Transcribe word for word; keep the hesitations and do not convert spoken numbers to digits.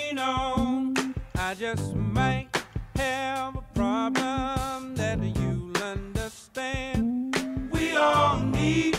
lean on. I just might have a problem that you'll understand. We all need